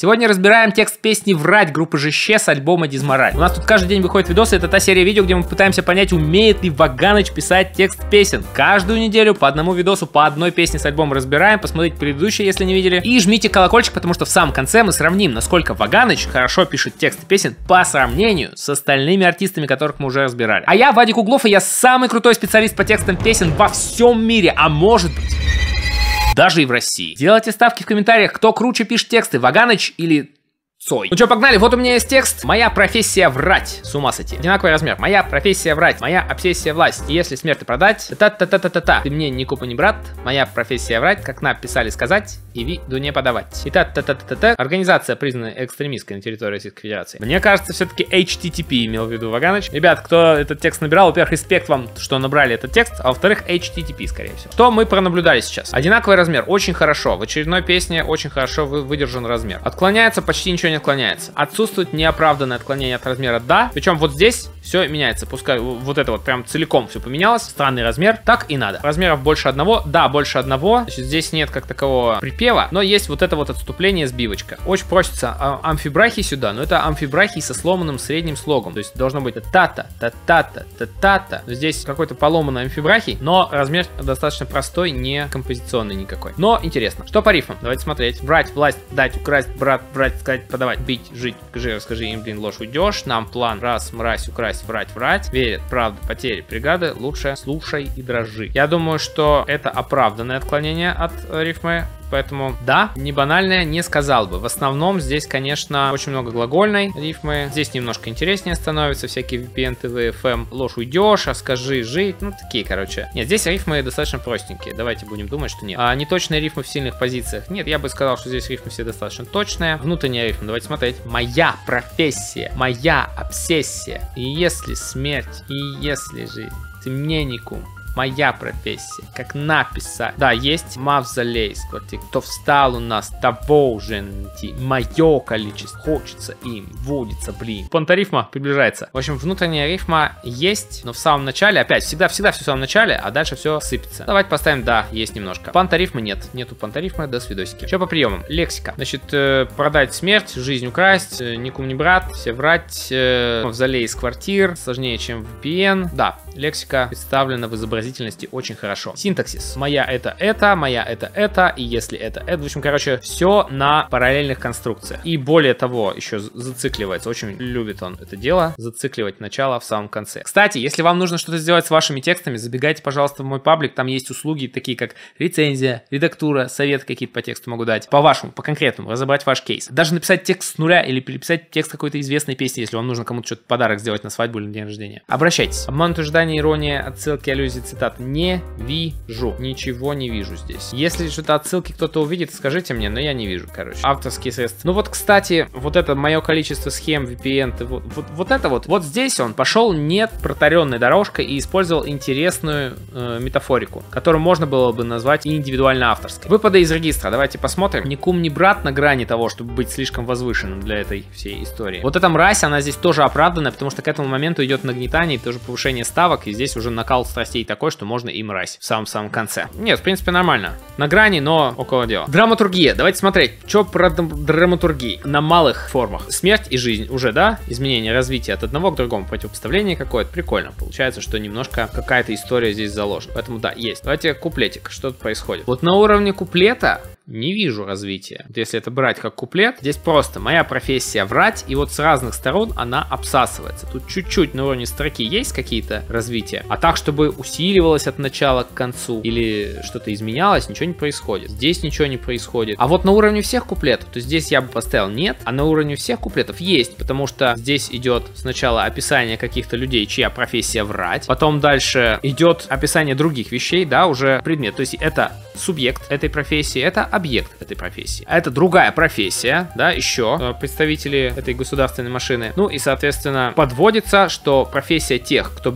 Сегодня разбираем текст песни «Врать» группы ЖЩ с альбома «Дизмораль». У нас тут каждый день выходят видосы, это та серия видео, где мы пытаемся понять, умеет ли Ваганыч писать текст песен. Каждую неделю по одному видосу, по одной песне с альбома разбираем, посмотрите предыдущие, если не видели. И жмите колокольчик, потому что в самом конце мы сравним, насколько Ваганыч хорошо пишет тексты песен по сравнению с остальными артистами, которых мы уже разбирали. А я Вадик Углов, и я самый крутой специалист по текстам песен во всем мире, а может быть, даже и в России. Делайте ставки в комментариях, кто круче пишет тексты, Ваганыч или Цой. Ну что, погнали, вот у меня есть текст. Моя профессия врать. С ума сойти. Одинаковый размер. Моя профессия врать. Моя обсессия власть. И если смерть продать, та-та-та-та-та-та. Ты мне ни купа, ни брат. Моя профессия врать, как написали сказать, и виду не подавать. И та-та-та-та-та-та. Организация, признанная экстремистской на территории Российской Федерации. Мне кажется, все-таки HTTP имел в виду Ваганыч. Ребят, кто этот текст набирал, во-первых, респект вам, что набрали этот текст, а во-вторых, HTTP, скорее всего. Что мы пронаблюдали сейчас? Одинаковый размер, очень хорошо. В очередной песне очень хорошо выдержан размер. Отклоняется, почти ничего не отклоняется. Отсутствует неоправданное отклонение от размера, да. Причем вот здесь все меняется. Пускай вот это вот прям целиком все поменялось. Странный размер. Так и надо. Размеров больше одного. Да, больше одного. Значит, здесь нет как такового припева, но есть вот это вот отступление, сбивочка. Очень просится амфибрахий сюда, но это амфибрахий со сломанным средним слогом. То есть должно быть та-та, та-та-та, та-та-та. Здесь какой-то поломанный амфибрахий, но размер достаточно простой, не композиционный никакой. Но интересно. Что по рифмам? Давайте смотреть. Врать, власть, дать, украсть, брать, сказать, подавать. Бить, жить, скажи, расскажи им, блин, ложь уйдешь. Нам план, раз, мразь, украсть, врать. Верят, правда, потери, бригады. Лучше слушай и дрожи. Я думаю, что это оправданное отклонение от рифмы. Поэтому, да, не банальное, не сказал бы. В основном здесь, конечно, очень много глагольной рифмы. Здесь немножко интереснее становится. Всякие VPN, ТВ, FM. Ложь уйдешь, а скажи, жить. Ну, такие, короче. Нет, здесь рифмы достаточно простенькие. Давайте будем думать, что нет. А неточные рифмы в сильных позициях. Нет, я бы сказал, что здесь рифмы все достаточно точные. Внутренняя рифма, давайте смотреть. Моя профессия, моя обсессия. И если смерть, и если жизнь, ты мне не кум. Моя профессия, как написать. Да, есть мавзолей, кто встал у нас, того уже найти. Мое количество, хочется им, водится, блин. Пантарифма приближается. В общем, внутренняя рифма есть, но в самом начале, опять, всегда все в самом начале, а дальше все сыпется. Давайте поставим, да, есть немножко. Пантарифмы нет, нету пантарифмы, до свидосики. Что по приемам? Лексика. Значит, продать смерть, жизнь украсть, никум не брат, все врать, мавзолей из квартир, сложнее, чем VPN. Да, лексика представлена в изображении очень хорошо. Синтаксис. Моя это, моя это, и если это. В общем, короче, все на параллельных конструкциях. И более того, еще зацикливается. Очень любит он это дело, зацикливать начало в самом конце. Кстати, если вам нужно что-то сделать с вашими текстами, забегайте, пожалуйста, в мой паблик. Там есть услуги, такие как рецензия, редактура, совет какие-то по тексту могу дать. По вашему, по конкретному, разобрать ваш кейс. Даже написать текст с нуля или переписать текст какой-то известной песни, если вам нужно кому-то что-то подарок сделать на свадьбу или на день рождения. Обращайтесь. Обманутые ожидания, ирония, отсылки, аллюзии, цитат. Не вижу. Ничего не вижу здесь. Если что-то отсылки кто-то увидит, скажите мне, но я не вижу, короче. Авторские средства. Ну вот, кстати, вот это мое количество схем, VPN, вот это вот здесь он пошел не протаренной дорожкой и использовал интересную метафорику, которую можно было бы назвать индивидуально авторской. Выпады из регистра. Давайте посмотрим. Ни кум, ни брат на грани того, чтобы быть слишком возвышенным для этой всей истории. Вот эта мразь, она здесь тоже оправданная, потому что к этому моменту идет нагнетание, тоже повышение ставок, и здесь уже накал страстей такой, что можно и мразь в самом-самом конце. Нет, в принципе, нормально. На грани, но около дела. Драматургия. Давайте смотреть, что про драматургии. На малых формах. Смерть и жизнь уже, да? Изменение, развитие от одного к другому. Противопоставление какое-то. Прикольно. Получается, что немножко какая-то история здесь заложена. Поэтому да, есть. Давайте куплетик. Что тут происходит? Вот на уровне куплета не вижу развития. Вот если это брать как куплет, здесь просто моя профессия врать, и вот с разных сторон она обсасывается. Тут чуть-чуть на уровне строки есть какие-то развития, а так, чтобы усиливалось от начала к концу или что-то изменялось, ничего не происходит. Здесь ничего не происходит. А вот на уровне всех куплетов, то здесь я бы поставил нет, а на уровне всех куплетов есть, потому что здесь идет сначала описание каких-то людей, чья профессия врать, потом дальше идет описание других вещей, да, уже предмет. То есть это субъект этой профессии, это объект этой профессии. А это другая профессия, да, еще представители этой государственной машины. Ну и, соответственно, подводится, что профессия тех, кто бьет,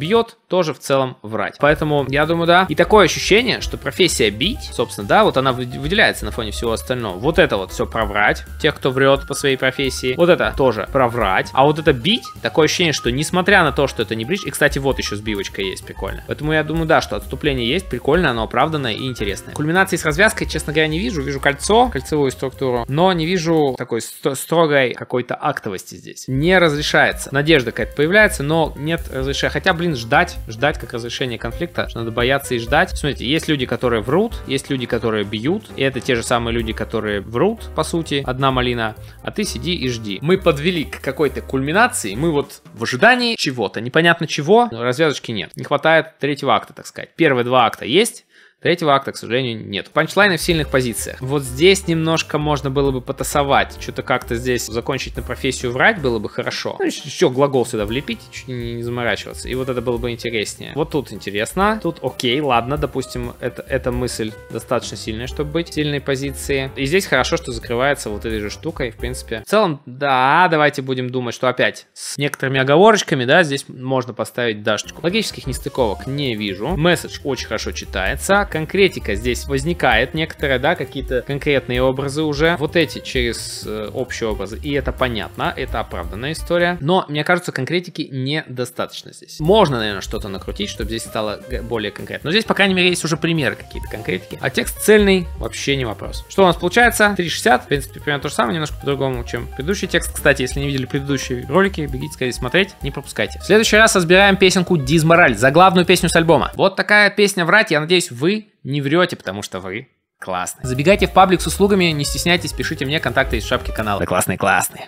тоже в целом врать. Поэтому я думаю, да. И такое ощущение, что профессия бить, собственно, да, вот она выделяется на фоне всего остального. Вот это вот все проврать, тех, кто врет по своей профессии. Вот это тоже проврать. А вот это бить, такое ощущение, что несмотря на то, что это не бридж, и, кстати, вот еще сбивочка есть, прикольно. Поэтому я думаю, да, что отступление есть, прикольно, оно оправданное и интересное. Кульминации с развязкой, честно говоря, не вижу. Вижу кольцо, кольцевую структуру, но не вижу такой строгой какой-то актовости здесь. Не разрешается. Надежда какая-то появляется, но нет разрешения. Хотя, блин, ждать как разрешение конфликта, что надо бояться и ждать. Смотрите, есть люди, которые врут, есть люди, которые бьют, и это те же самые люди, которые врут, по сути, одна малина, а ты сиди и жди. Мы подвели к какой-то кульминации, мы вот в ожидании чего-то, непонятно чего, но развязочки нет. Не хватает третьего акта, так сказать. Первые два акта есть, третьего акта, к сожалению, нет. Панчлайны в сильных позициях. Вот здесь немножко можно было бы потасовать. Что-то как-то здесь закончить на профессию врать было бы хорошо. Ну, еще глагол сюда влепить, чуть не заморачиваться. И вот это было бы интереснее. Вот тут интересно. Тут окей, ладно, допустим, эта мысль достаточно сильная, чтобы быть в сильной позиции. И здесь хорошо, что закрывается вот этой же штукой, в принципе. В целом, да, давайте будем думать, что опять с некоторыми оговорочками, да, здесь можно поставить дашечку. Логических нестыковок не вижу. Месседж очень хорошо читается. Конкретика здесь возникает некоторые, да, какие-то конкретные образы уже. Вот эти через общие образы. И это понятно, это оправданная история. Но, мне кажется, конкретики недостаточно здесь. Можно, наверное, что-то накрутить, чтобы здесь стало более конкретно. Но здесь, по крайней мере, есть уже примеры какие-то конкретики. А текст цельный, вообще не вопрос. Что у нас получается? 3.60. В принципе, примерно то же самое, немножко по-другому, чем предыдущий текст. Кстати, если не видели предыдущие ролики, бегите скорее смотреть, не пропускайте. В следующий раз разбираем песенку Дизмораль, заглавную песню с альбома. Вот такая песня «Врать». Я надеюсь, вы не врете, потому что вы классные. Забегайте в паблик с услугами, не стесняйтесь, пишите мне, контакты из шапки канала. Вы классные.